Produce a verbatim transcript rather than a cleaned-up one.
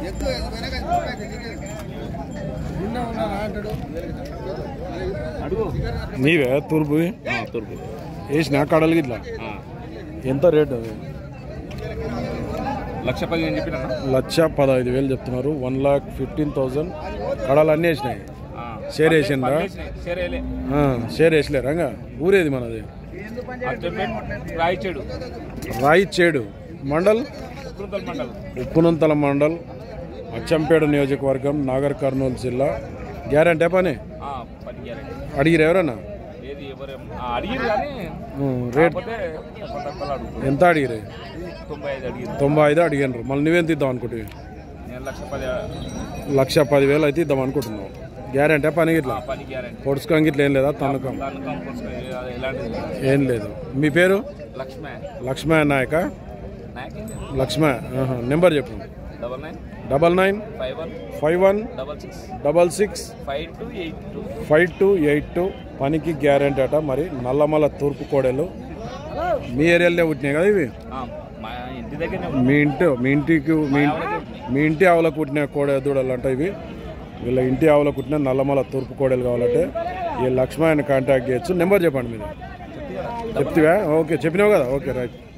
నీవే తూర్పు తూర్పు వేసిన కడలు ఇట్లా ఎంత రేటు? లక్ష పదిహేను చెప్పిన లక్ష పదహైదు వేలు చెప్తున్నారు. వన్ లాక్ ఫిఫ్టీన్ థౌసండ్ కడలు అన్నీ వేసినాయి. షేర్ వేసిండ్రా? షేర్ వేసలేరా? ఊరేది మనది? రాయిచేడు. రాయిచేడు మండల్, ఉప్పునంతల మండల్, అచ్చంపేట నియోజకవర్గం, నాగర్ కర్నూలు జిల్లా. గ్యారంటీ పని అడిగిరు ఎవరన్నా? రేట్ ఎంత అడిగిరు? తొంభై ఐదు అడిగినారు. మళ్ళీ నువ్వెంత ఇద్దాం అనుకుంటువి? లక్ష పదివేలు అయితే ఇద్దాం అనుకుంటున్నావు. గ్యారంటీ పని ఇట్లా పొడుచుకోంగి ఇట్లా ఏం లేదా? తనకం ఏం లేదు. మీ పేరు? లక్ష్మణ నాయక. లక్ష్మణ నెంబర్ చెప్పు. Double nine five one double six five two eight two. పనికి గ్యారంటీ అట. మరి నల్లమల తూర్పు కోడలు మీ ఏరియాలో పుట్టినాయి కదా ఇవి? మీ ఇంటి మీ ఇంటికి మీ ఇంటి ఆవుల పుట్టిన కోడె దూడలు అంట ఇవి. వీళ్ళ ఇంటి ఆవుల పుట్టిన నల్లమల తూర్పు కోడలు కావాలంటే ఈ లక్ష్మణ్ కాంటాక్ట్ చేయొచ్చు. నెంబర్ చెప్పండి మీరు. చెప్తివా? ఓకే చెప్పినావు కదా. Okay right.